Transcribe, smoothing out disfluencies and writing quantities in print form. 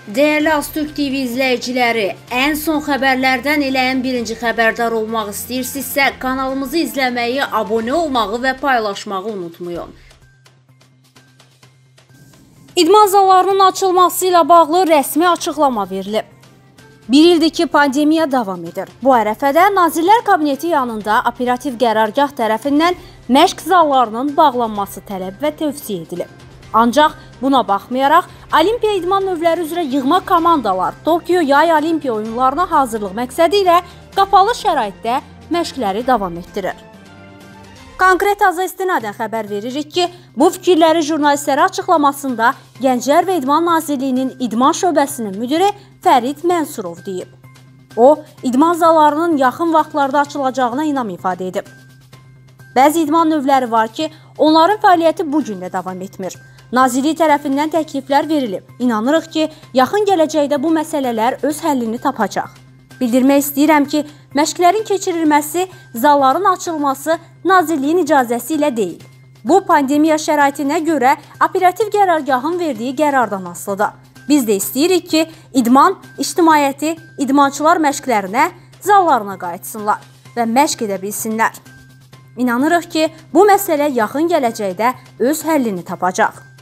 Değerli Aztürk TV izləyiciləri, ən son xəbərlərdən elə ən birinci xəbərdar olmaq istəyirsinizsə, kanalımızı izləməyi, abunə olmağı və paylaşmağı unutmayın. İdman zallarının açılması ilə bağlı rəsmi açıqlama verilib. Bir ildir ki, pandemiya davam edir. Bu ərəfədə Nazirlər Kabineti yanında operativ qərargah tərəfindən məşq zallarının bağlanması tələb və tövsiyə edilib. Ancaq buna baxmayaraq, Olimpiya idman növləri üzrə yığma komandalar Tokyo Yay Olimpiya oyunlarına hazırlıq məqsədi ilə qapalı şəraitdə məşqləri davam etdirir. Konkret aza istinadən xəbər veririk ki, bu fikirləri jurnalistlərə açıqlamasında Gənclər və İdman Nazirliyinin İdman şöbəsinin müdiri Fərid Mənsurov deyib. O, idman zallarının yaxın vaxtlarda açılacağına inam ifadə edib. Bəzi idman növləri var ki, onların fəaliyyəti bu gün də davam etmir. Nazirlik tərəfindən təkliflər verilib. İnanırıq ki, yaxın gələcəkdə bu məsələlər öz həllini tapacaq. Bildirmək istəyirəm ki, məşqlərin keçirilməsi, zalların açılması Nazirliyin icazəsi ilə deyil. Bu, pandemiya şəraitinə görə operativ qərargahın verdiyi qərardan asılıdır. Biz də istəyirik ki, idman, ictimaiyyəti, idmançılar məşqlərinə, zallarına qayıtsınlar və məşq edə bilsinlər. İnanırıq ki, bu məsələ yaxın gələcəkdə öz həllini tapacaq.